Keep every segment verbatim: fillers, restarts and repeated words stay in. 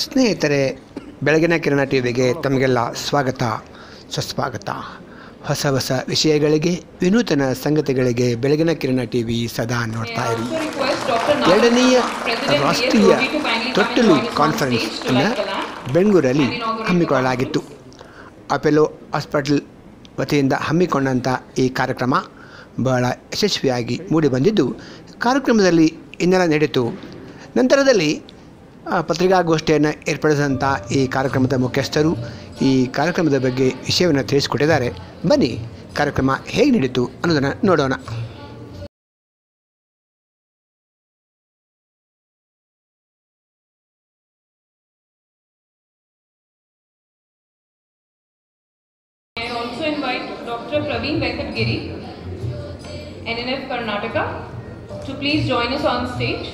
ಸ್ನೇಹಿತರೆ, ಬೆಳಗಿನ ಕಿರಣ ಟಿವಿಗೆ ತಮಗೆಲ್ಲ ಸ್ವಾಗತ ಸುಸ್ವಾಗತ. ಹೊಸ ಹೊಸ ವಿಷಯಗಳಿಗೆ, ವಿನೂತನ ಸಂಗತಿಗಳಿಗೆ ಬೆಳಗಿನ ಕಿರಣ ಟಿವಿ ಸದಾ ನೋಡ್ತಾ ಇರಿ. ಎರಡನೆಯ ರಾಷ್ಟ್ರೀಯ ತೊಟ್ಟಿಲು ಕಾನ್ಫರೆನ್ಸ್ ಅನ್ನು ಬೆಂಗಳೂರಲ್ಲಿ ಹಮ್ಮಿಕೊಳ್ಳಲಾಗಿತ್ತು. ಅಪೆಲೋ ಹಾಸ್ಪಿಟಲ್ ವತಿಯಿಂದ ಹಮ್ಮಿಕೊಂಡಂಥ ಈ ಕಾರ್ಯಕ್ರಮ ಬಹಳ ಯಶಸ್ವಿಯಾಗಿ ಮೂಡಿಬಂದಿದ್ದು, ಕಾರ್ಯಕ್ರಮದಲ್ಲಿ ಇನ್ನೆಲ್ಲ ನಡೆಯಿತು. ನಂತರದಲ್ಲಿ ಪತ್ರಿಕಾಗೋಷ್ಠಿಯನ್ನು ಏರ್ಪಡಿಸಿದಂಥ ಈ ಕಾರ್ಯಕ್ರಮದ ಮುಖ್ಯಸ್ಥರು ಈ ಕಾರ್ಯಕ್ರಮದ ಬಗ್ಗೆ ವಿಷಯವನ್ನು ತಿಳಿಸಿಕೊಟ್ಟಿದ್ದಾರೆ. ಬನ್ನಿ ಕಾರ್ಯಕ್ರಮ ಹೇಗೆ ನಡೀತು ಅನ್ನೋದನ್ನು ನೋಡೋಣ. I also invite Doctor Praveen Venkatgiri, N N F Karnataka, to please join us on stage.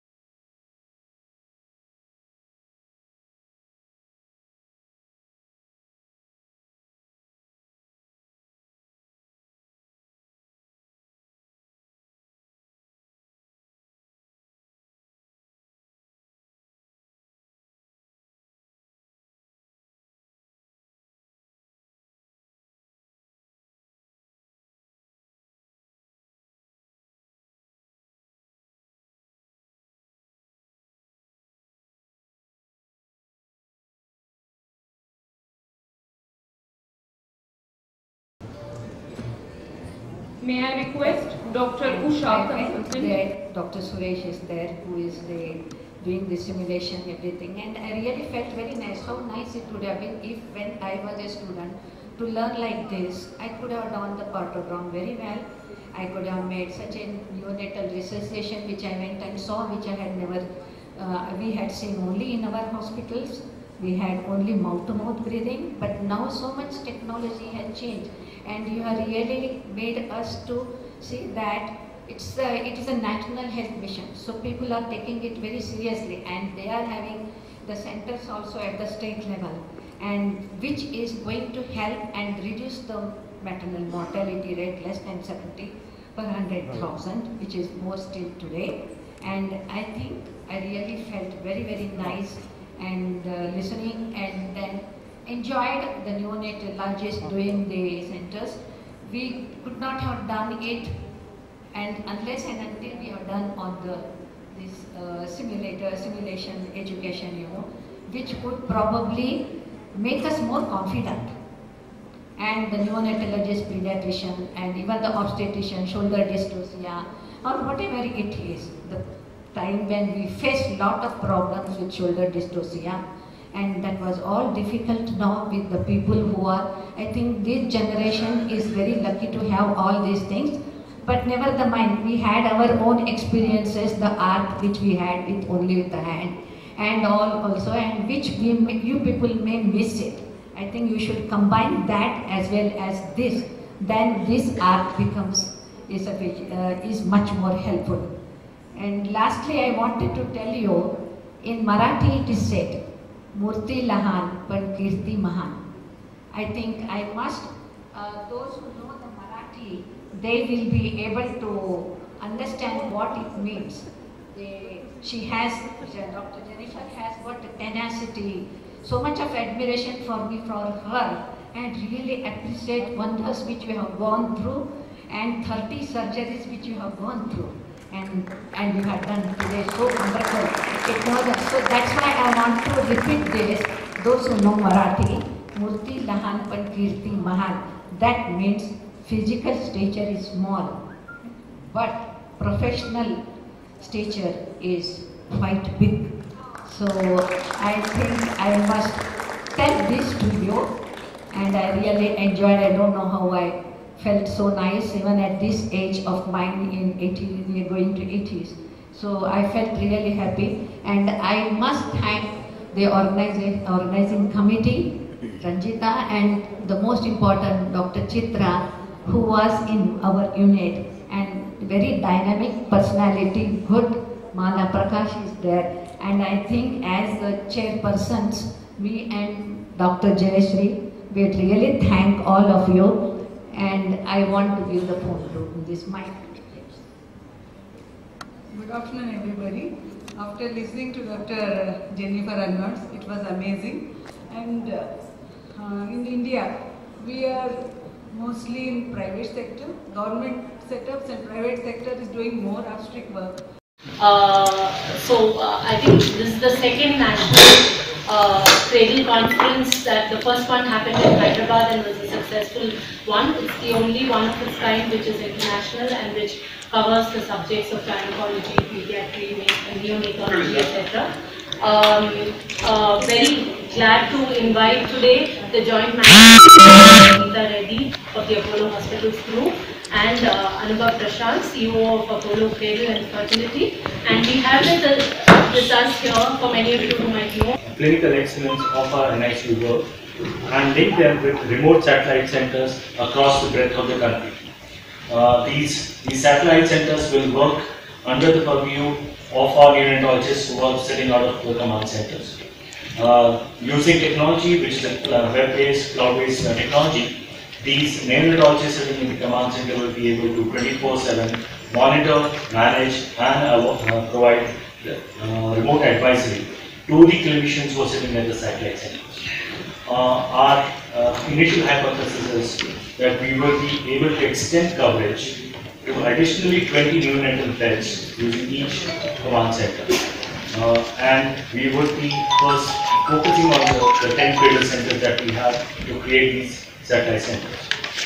May I request Doctor Usha, consultant? Doctor Suresh is there, who is the, doing the simulation, everything, and I really felt very nice. How nice it would have been if, when I was a student, to learn like this. I could have done the cartogram very well. I could have made such a neonatal resuscitation, which I went and saw, which I had never, uh, we had seen only in our hospitals. We had only mouth-to-mouth breathing, but now so much technology has changed. And you have really made us to see that it's a, it is a national health mission. So people are taking it very seriously, and they are having the centers also at the state level, and which is going to help and reduce the maternal mortality rate less than seventy per one hundred thousand, which is more still today. And I think I really felt very, very nice and uh, listening, and then enjoyed the neonatologist doing the centers. We could not have done it, and unless and until we have done on the this uh, simulator simulation education, you know, which would probably make us more confident. And the neonatologist, pediatrician, and even the obstetrician, shoulder dystocia, or whatever it is, the time when we face lot of problems with shoulder dystocia. And that was all difficult now with the people who are, I think this generation is very lucky to have all these things. But never the mind, we had our own experiences, the art which we had with only with the hand, and all also, and which we may, you people may miss it. I think you should combine that as well as this. Then this art becomes, is, a, uh, is much more helpful. And lastly, I wanted to tell you, in Marathi it is said, Murti Lahan, but Kirti Mahan. I think I must, uh, those who know the Marathi, they will be able to understand what it means. They, she has, Doctor Jennifer has got tenacity, so much of admiration for me, for her, and really appreciate wonders which you have gone through, and thirty surgeries which you have gone through. And, and you have done today so wonderful. It was a, so that's why I want to repeat this. Those who know Marathi, Murti Lahan Pan Kirti Mahan. That means physical stature is small, but professional stature is quite big. So I think I must tell this to you, and I really enjoyed. I don't know how I felt so nice even at this age of mine in eighties, we are going to eighties. So I felt really happy, and I must thank the organizing, organizing committee, Ranjita, and the most important Doctor Chitra, who was in our unit, and very dynamic personality, good. Mala Prakash is there, and I think as the chairpersons, we and Doctor Jayashree, we really thank all of you. And I want to give the phone to this mic. Good afternoon, everybody. After listening to Doctor Jennifer Arnolds, it was amazing. And uh, uh, in India, we are mostly in private sector. Government setups and private sector is doing more obstetric work. Uh, so uh, I think this is the second national uh, cradle conference. That the first one happened in Hyderabad and was a successful one. It's the only one of its kind which is international and which covers the subjects of gynecology, pediatry, neonatology, et cetera. Um, uh, very glad to invite today the joint manager Geeta Reddy of the Apollo Hospitals Group and uh, Anubhav Prashant, C E O of Apollo Cradle and Fertility. And we have with us, with us here, for many of you who might know, clinical excellence of our N I C U work and link them with remote satellite centers across the breadth of the country. Uh, these, these satellite centers will work under the purview of our neonatologists who are sitting out of the command centers. Uh, using technology, which is a uh, web-based, cloud-based uh, technology, these neonatologists sitting in the command center will be able to twenty-four seven monitor, manage and uh, uh, provide uh, remote advisory to the clinicians who are sitting at the satellite centers. Uh, our uh, initial hypothesis is that we will be able to extend coverage to additionally twenty neonatal beds using each command center. Uh, and we would be first focusing on the, the ten cradle centers that we have to create these satellite centers.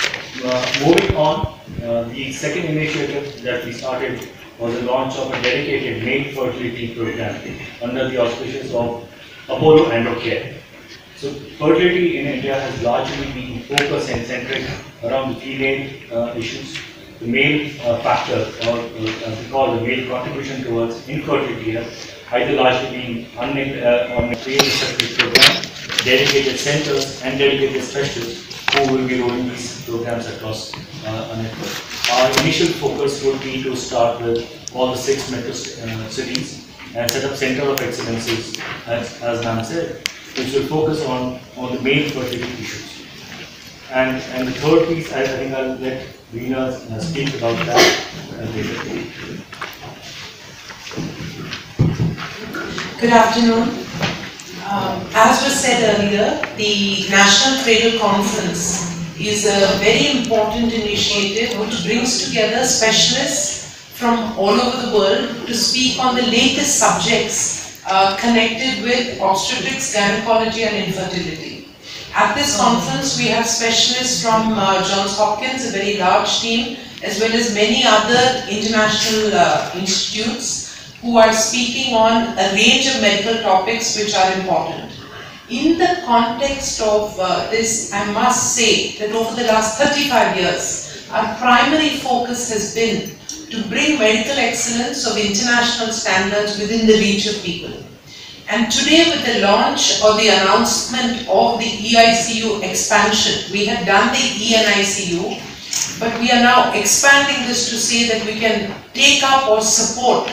Uh, moving on, uh, the second initiative that we started was the launch of a dedicated male fertility program under the auspices of Apollo Androcare. So fertility in India has largely been focused and centric around the female uh, issues. The male uh, factor, or uh, we call the male contribution towards infertility, has either largely been uh, on a create a separate program, dedicated centers and dedicated specialists who will be rolling these programs across uh, a network. Our initial focus would be to start with all the six metro uh, cities and set up center of excellences, as, as Ma'am said, which will focus on, on the male fertility issues. And, and the third piece, I, I think I'll let Reena uh, speak about that uh, later. Good afternoon. Um, as was said earlier, the National Cradle Conference is a very important initiative which brings together specialists from all over the world to speak on the latest subjects uh, connected with obstetrics, gynecology and infertility. At this conference we have specialists from uh, Johns Hopkins, a very large team, as well as many other international uh, institutes who are speaking on a range of medical topics which are important. In the context of uh, this, I must say that over the last thirty-five years, our primary focus has been to bring medical excellence of international standards within the reach of people. And today, with the launch or the announcement of the E I C U expansion, we have done the E N I C U, but we are now expanding this to say that we can take up or support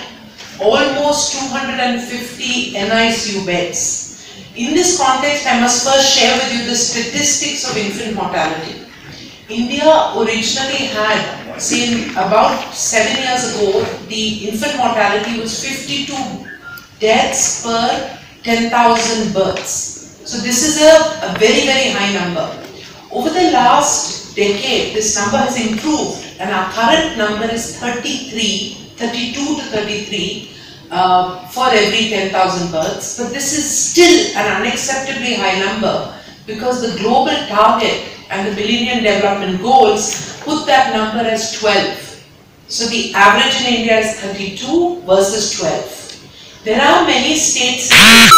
almost two hundred fifty N I C U beds. In this context, I must first share with you the statistics of infant mortality. India originally had, say about seven years ago, the infant mortality was fifty-two deaths per ten thousand births. So this is a, a very, very high number. Over the last decade, this number has improved and our current number is thirty-three, thirty-two to thirty-three uh, for every ten thousand births. But this is still an unacceptably high number because the global target and the Millennium Development Goals put that number as twelve. So the average in India is thirty-two versus twelve. There are many states in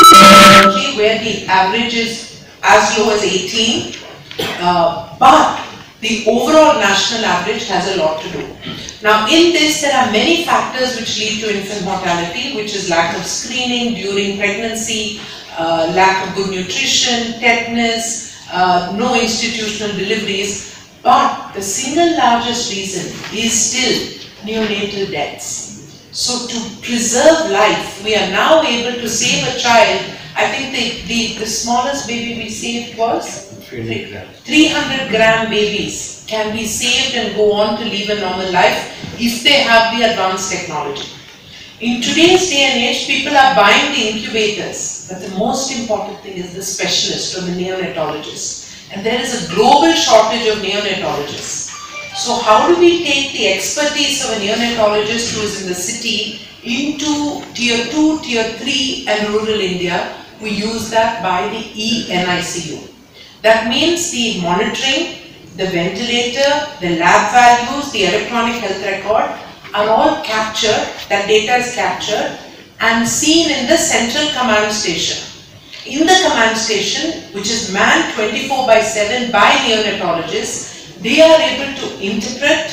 the country where the average is as low as eighteen, uh, but the overall national average has a lot to do. Now in this there are many factors which lead to infant mortality, which is lack of screening during pregnancy, uh, lack of good nutrition, tetanus, uh, no institutional deliveries, but the single largest reason is still neonatal deaths. So to preserve life, we are now able to save a child. I think the, the, the smallest baby we saved was three hundred gram babies can be saved and go on to live a normal life if they have the advanced technology. In today's day and age, people are buying the incubators, but the most important thing is the specialist or the neonatologist. And there is a global shortage of neonatologists. So how do we take the expertise of a neonatologist who is in the city into tier two, tier three and rural India? We use that by the E N I C U. That means the monitoring, the ventilator, the lab values, the electronic health record are all captured, that data is captured and seen in the central command station. In the command station, which is manned twenty-four by seven by neonatologists, they are able to interpret,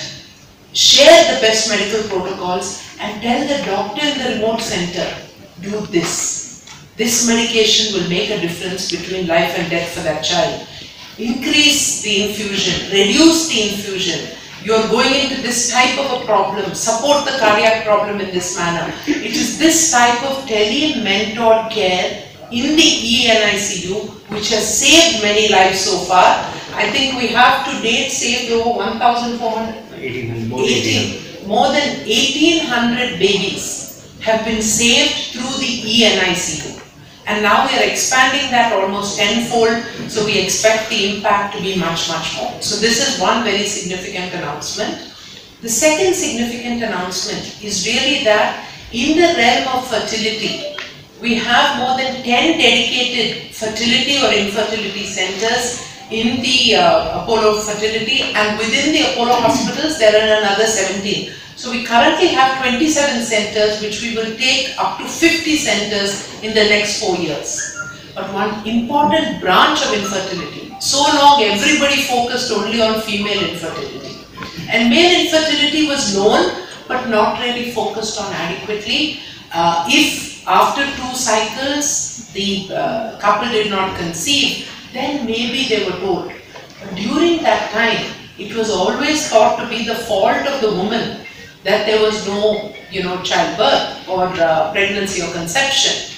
share the best medical protocols and tell the doctor in the remote center, do this. This medication will make a difference between life and death for that child. Increase the infusion, reduce the infusion. You are going into this type of a problem, support the cardiac problem in this manner. It is this type of tele-mentored care in the E N I C U which has saved many lives so far. I think we have to date saved over one thousand four hundred, eighteen, more, eighteen, more than eighteen hundred babies have been saved through the E N I C U. And now we are expanding that almost tenfold, so we expect the impact to be much, much more. So this is one very significant announcement. The second significant announcement is really that in the realm of fertility, we have more than ten dedicated fertility or infertility centers in the uh, Apollo fertility, and within the Apollo hospitals there are another seventeen. So we currently have twenty-seven centers, which we will take up to fifty centers in the next four years. But one important branch of infertility, so long everybody focused only on female infertility. And male infertility was known but not really focused on adequately. Uh, if after two cycles the uh, couple did not conceive, then maybe they were told. But during that time, it was always thought to be the fault of the woman that there was no, you know, childbirth or uh, pregnancy or conception.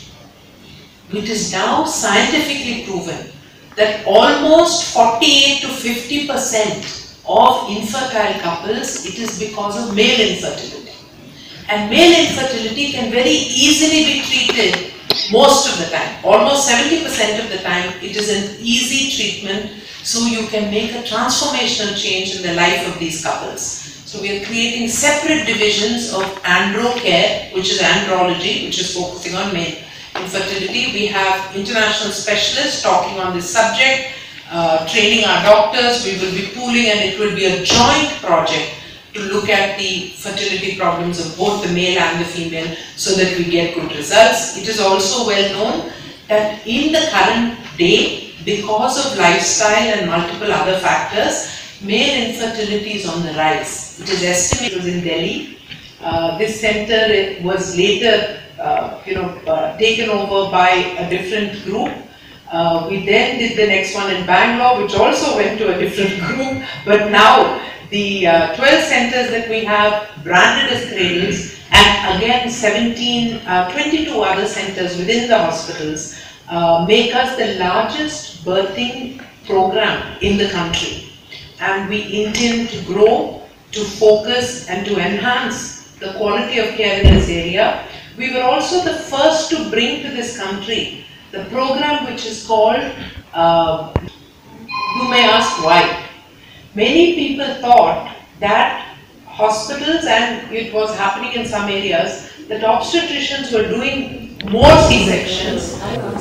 It is now scientifically proven that almost forty-eight to fifty percent of infertile couples, it is because of male infertility. And male infertility can very easily be treated most of the time. Almost seventy percent of the time, it is an easy treatment, so you can make a transformational change in the life of these couples. So we are creating separate divisions of andro care, which is andrology, which is focusing on male infertility. We have international specialists talking on this subject, uh, training our doctors. We will be pooling, and it will be a joint project to look at the fertility problems of both the male and the female so that we get good results. It is also well known that in the current day, because of lifestyle and multiple other factors, male infertility is on the rise. It is estimated in Delhi. Uh, this center was later uh, you know, uh, taken over by a different group. Uh, we then did the next one in Bangalore, which also went to a different group, but now the uh, twelve centers that we have branded as cradles, and again seventeen, uh, twenty-two other centers within the hospitals uh, make us the largest birthing program in the country. And we intend to grow, to focus and to enhance the quality of care in this area. We were also the first to bring to this country the program which is called, uh, you may ask why. Many people thought that hospitals, and it was happening in some areas, that obstetricians were doing more C-sections.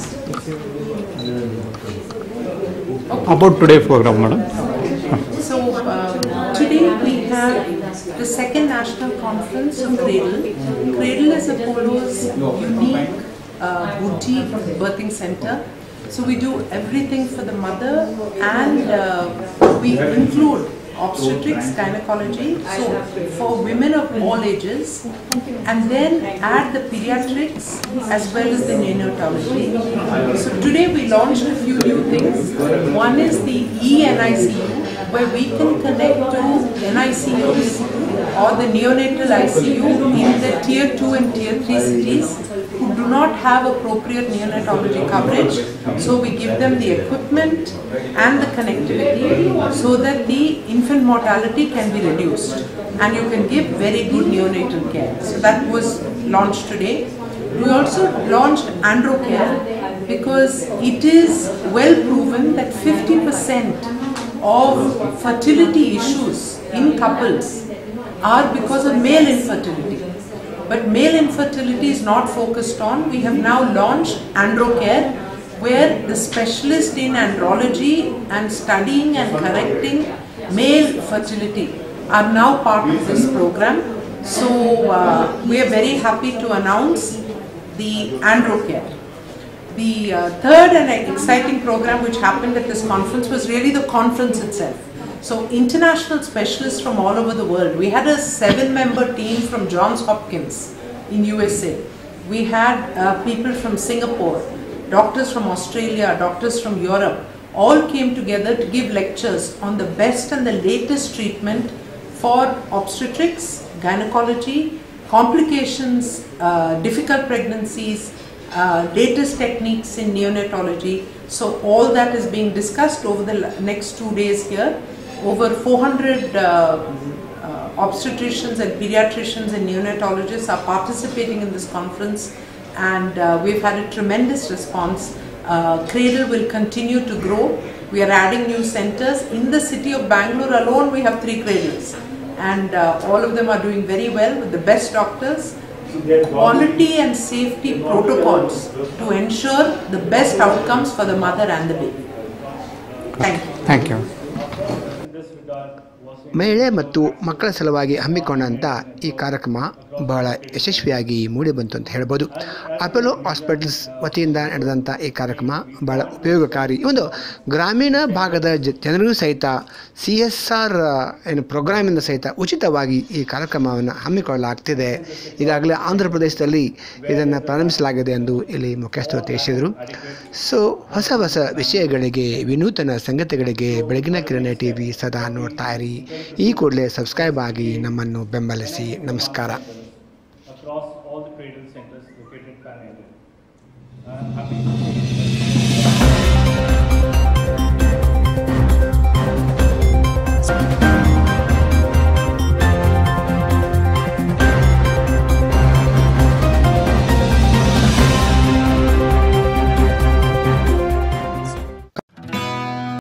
About today's program, madam. So uh, today we have the second national conference of CARDALE. CARDALE is Apollo's unique uh, boutique birthing center. So we do everything for the mother, and uh, we include obstetrics, gynecology, so for women of all ages, and then add the pediatrics as well as the neonatology. So today we launched a few new things. One is the E N I C U, where we can connect to N I C Us or the neonatal I C U in the tier two and tier three cities who do not have appropriate neonatology coverage. So we give them the equipment and the connectivity so that the infant mortality can be reduced. and you can give very good neonatal care. So that was launched today. We also launched AndroCare because it is well proven that fifty percent of fertility issues in couples are because of male infertility. But male infertility is not focused on. We have now launched AndroCare, where the specialist in andrology and studying and correcting male fertility are now part of this program. So uh, we are very happy to announce the AndroCare. The uh, third and exciting program which happened at this conference was really the conference itself. So international specialists from all over the world. We had a seven-member team from Johns Hopkins in U S A. We had uh, people from Singapore, doctors from Australia, doctors from Europe, all came together to give lectures on the best and the latest treatment for obstetrics, gynecology, complications, uh, difficult pregnancies, uh, latest techniques in neonatology. So all that is being discussed over the next two days here. Over four hundred uh, uh, obstetricians and pediatricians and neonatologists are participating in this conference, and uh, we've had a tremendous response. Uh, Cradle will continue to grow. We are adding new centers. In the city of Bangalore alone, we have three cradles, and uh, all of them are doing very well with the best doctors. Quality and safety protocols to ensure the best outcomes for the mother and the baby. Thank you. Thank you. ಮಹಿಳೆ ಮತ್ತು ಮಕ್ಕಳ ಸಲುವಾಗಿ ಹಮ್ಮಿಕೊಂಡಂಥ ಈ ಕಾರ್ಯಕ್ರಮ ಬಹಳ ಯಶಸ್ವಿಯಾಗಿ ಮೂಡಿಬಂತು ಅಂತ ಹೇಳ್ಬೋದು. ಅಪೋಲೋ ಹಾಸ್ಪಿಟಲ್ಸ್ ವತಿಯಿಂದ ನಡೆದಂಥ ಈ ಕಾರ್ಯಕ್ರಮ ಬಹಳ ಉಪಯೋಗಕಾರಿ. ಈ ಒಂದು ಗ್ರಾಮೀಣ ಭಾಗದ ಜನರಿಗೂ ಸಹಿತ ಸಿ ಎಸ್ ಆರ್ ಏನು ಪ್ರೋಗ್ರಾಮಿಂದ ಸಹಿತ ಉಚಿತವಾಗಿ ಈ ಕಾರ್ಯಕ್ರಮವನ್ನು ಹಮ್ಮಿಕೊಳ್ಳಲಾಗ್ತಿದೆ. ಈಗಾಗಲೇ ಆಂಧ್ರ ಪ್ರದೇಶದಲ್ಲಿ ಇದನ್ನು ಪ್ರಾರಂಭಿಸಲಾಗಿದೆ ಎಂದು ಇಲ್ಲಿ ಮುಖ್ಯಸ್ಥರು ತಿಳಿಸಿದರು. ಸೊ ಹೊಸ ಹೊಸ ವಿಷಯಗಳಿಗೆ, ವಿನೂತನ ಸಂಗತಿಗಳಿಗೆ ಬೆಳಗಿನ ಕಿರಣ ಟಿ ವಿ ಸದಾ ನೋಡ್ತಾ ಇರಿ. ಈ ಕೂಡಲೇ ಸಬ್ಸ್ಕ್ರೈಬ್ ಆಗಿ ನಮ್ಮನ್ನು ಬೆಂಬಲಿಸಿ. ನಮಸ್ಕಾರ. Across all the cradle centers located pan-India. I'm happy